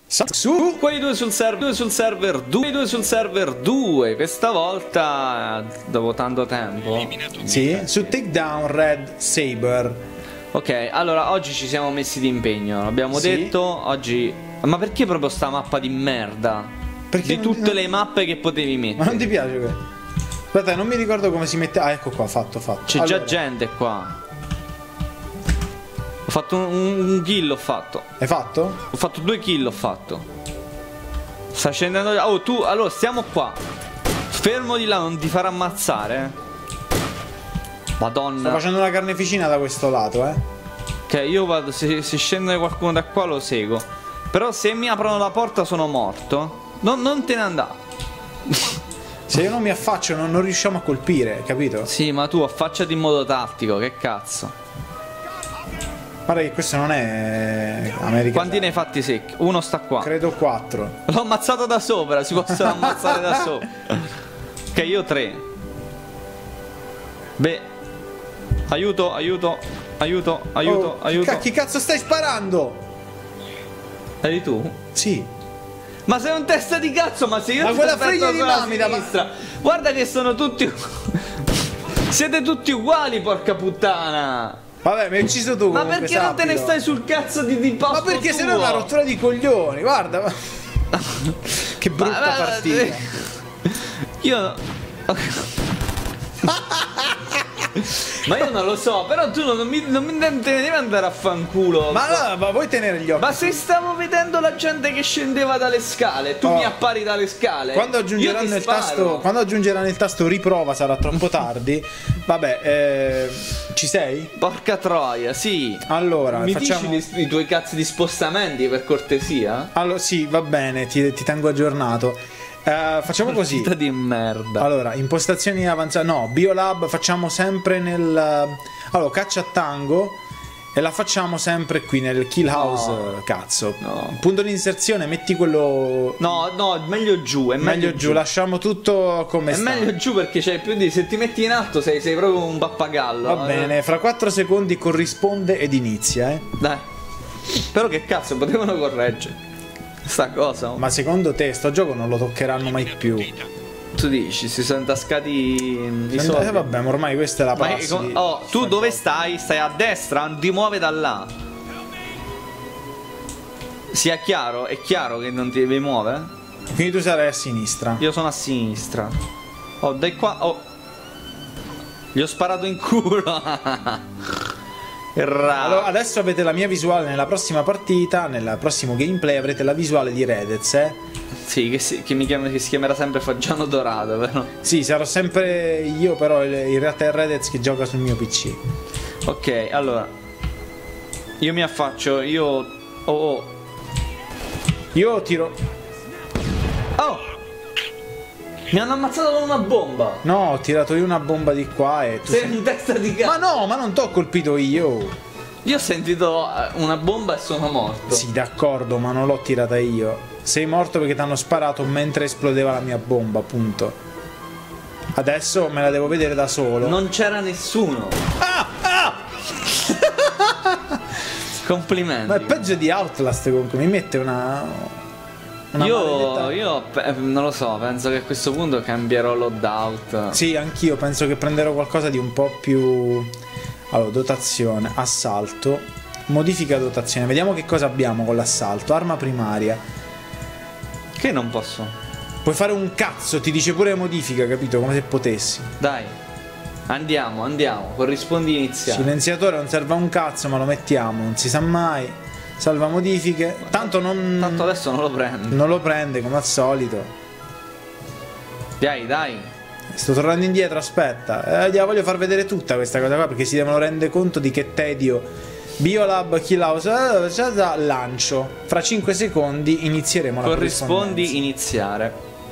Su quei due sul server 2. Questa volta, dopo tanto tempo. Sì, su Takedown Red Saber. Ok, allora oggi ci siamo messi d'impegno. Abbiamo detto oggi. Ma perché proprio sta mappa di merda? Perché di tutte le mappe che potevi mettere. Ma non ti piace questo? Aspetta, non mi ricordo come si mette. Ah, ecco qua, fatto. C'è già gente qua. Ho fatto un kill, ho fatto. Hai fatto? Ho fatto 2 kill, ho fatto. Sta scendendo. Oh, tu, allora, stiamo qua. Fermo di là, non ti farà ammazzare. Madonna. Sto facendo una carneficina da questo lato, Ok, io vado, se scende qualcuno da qua lo seguo. Però se mi aprono la porta sono morto. Non te ne andare. Se io non mi affaccio non riusciamo a colpire, capito? Sì, ma tu affacciati in modo tattico, che cazzo. Guarda che questo non è America. Quanti ne hai fatti secchi? Uno sta qua. Credo 4. L'ho ammazzato da sopra, si possono ammazzare da sopra. Ok, io 3. Beh. Aiuto. Chi cazzo stai sparando? Eri tu? Sì. Ma sei un testa di cazzo, ma se io ma ti quella aspetto figlia di sulla mamita, sinistra. Guarda che sono tutti. Siete tutti uguali, porca puttana. Vabbè, mi hai ucciso tu. Ma perché non te ne stai sul cazzo di posto? Ma perché se no è una rottura di coglioni, guarda. Che brutta partita. Io ma io non lo so, però tu non te ne devi andare a fanculo. Ma vuoi tenere gli occhi? Ma se stavo vedendo la gente che scendeva dalle scale, tu mi appari dalle scale. Quando aggiungeranno il tasto riprova sarà troppo tardi. Vabbè, ci sei? Porca troia, sì. Allora, mi dici i tuoi cazzi di spostamenti per cortesia? Allora, sì, va bene, ti tengo aggiornato. Facciamo così. Di merda. Allora, impostazioni avanzate. No, Biolab facciamo sempre nel. Allora, caccia a tango. E la facciamo sempre qui nel kill house. No, cazzo. No. Punto di inserzione, metti quello. No, meglio giù. È meglio giù. Lasciamo tutto come sta. È meglio giù perché c'hai più di. Se ti metti in alto sei proprio un pappagallo. Va bene, fra 4 secondi corrisponde ed inizia, Dai. Però che cazzo, potevano correggere sta cosa. Ma secondo te sto gioco non lo toccheranno mai più? Tu dici, si sono intascati i soldi. Vabbè, ma ormai questa è la prassi. Tu dove stai? Stai a destra, non ti muove da là. Sia chiaro, è chiaro che non ti devi muovere. Quindi tu sarai a sinistra. Io sono a sinistra. Oh, dai qua. Oh. Gli ho sparato in culo. Allora, adesso avete la mia visuale nella prossima partita, nel prossimo gameplay avrete la visuale di Redez, Sì, che si chiamerà sempre Foggiano Dorato, vero? Sì, sarò sempre io, però in realtà è Redez che gioca sul mio PC. Ok, allora io mi affaccio, io tiro. Oh! Mi hanno ammazzato con una bomba. No, ho tirato io una bomba di qua e tu sei in testa di cazzo. Ma no, ma non t'ho colpito io. Io ho sentito una bomba e sono morto. Sì, d'accordo, ma non l'ho tirata io. Sei morto perché ti hanno sparato mentre esplodeva la mia bomba, appunto. Adesso me la devo vedere da solo. Non c'era nessuno. Complimenti. Ma è peggio di Outlast comunque, mi mette una io non lo so, penso che a questo punto cambierò loadout. Sì, anch'io penso che prenderò qualcosa di un po' più. Allora, dotazione, assalto, modifica dotazione. Vediamo che cosa abbiamo con l'assalto. Arma primaria. Che non posso. Puoi fare un cazzo, ti dice pure modifica, capito? Come se potessi. Dai, andiamo, corrispondi iniziale. Silenziatore non serve a un cazzo, ma lo mettiamo, non si sa mai. Salva modifiche. Tanto adesso non lo prende. Non lo prende come al solito. Dai. Sto tornando indietro, aspetta. Gliela voglio far vedere tutta questa cosa qua perché si devono rendere conto di che tedio. Biolab, kill house, lancio. Fra 5 secondi inizieremo la corrispondi iniziare.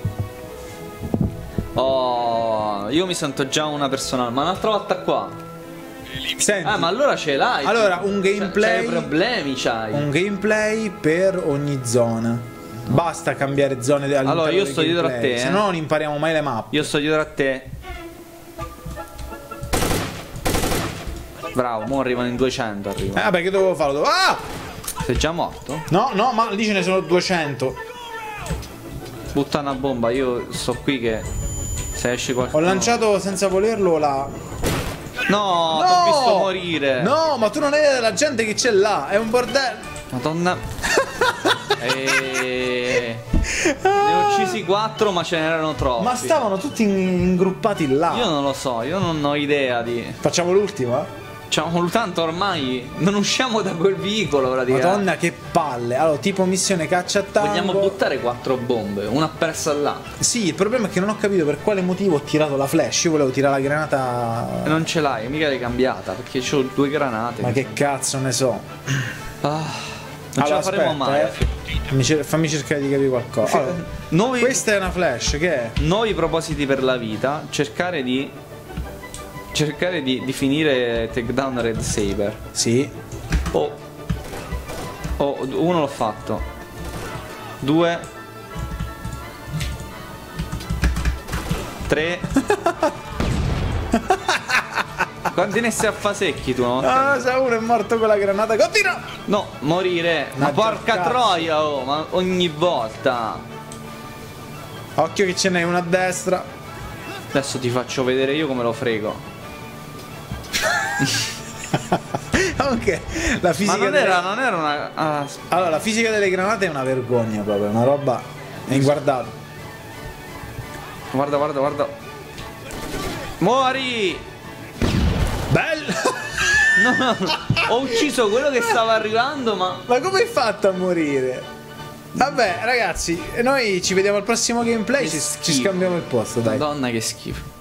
Oh, io mi sento già una persona. Ma un'altra volta qua. Senti, ma allora ce l'hai. Allora, un gameplay. C'hai problemi, c'hai. Un gameplay per ogni zona. Basta cambiare zone all'interno. Allora, io sto dietro a te. Se no, non impariamo mai le mappe. Io sto dietro a te. Bravo, mo arrivano in 200. Vabbè, che dovevo fare? Sei già morto? No, no, ma lì ce ne sono 200. Butta una bomba, io sto qui che se esce qualcosa. Ho lanciato senza volerlo la... No, t'ho visto morire. No, ma tu non hai idea della gente che c'è là. È un bordello. Madonna. Ne ho uccisi 4, ma ce n'erano troppi. Ma stavano tutti ingruppati là. Io non lo so, io non ho idea di... Facciamo l'ultima? Diciamo, tanto ormai non usciamo da quel vicolo praticamente. Madonna che palle. Allora, tipo missione caccia a tango. Vogliamo buttare 4 bombe, una persa là. Sì, il problema è che non ho capito per quale motivo ho tirato la flash. Io volevo tirare la granata. E non ce l'hai, mica l'hai cambiata, perché c'ho 2 granate. Ma che cazzo ne so. Non ce la faremo mai. Fammi cercare di capire qualcosa. Allora, questa è una flash, che è? Nuovi propositi per la vita. Cercare di finire Takedown Red Saber. Sì. Uno l'ho fatto. 2 3 Quanti ne sei a fasecchi tu, no? Ah, se uno è morto con la granata. Continua! No, morire. Ma porca troia, oh, ma ogni volta. Occhio che ce n'è una a destra. Adesso ti faccio vedere io come lo frego. Anche la fisica. Ma non era una. Allora, la fisica delle granate è una vergogna proprio, una roba. È inguardabile. Guarda. Muori! Bello! No, ho ucciso quello che stava arrivando, ma. Ma come hai fatto a morire? Vabbè, ragazzi, noi ci vediamo al prossimo gameplay. Ci scambiamo il posto, dai. Madonna, che schifo.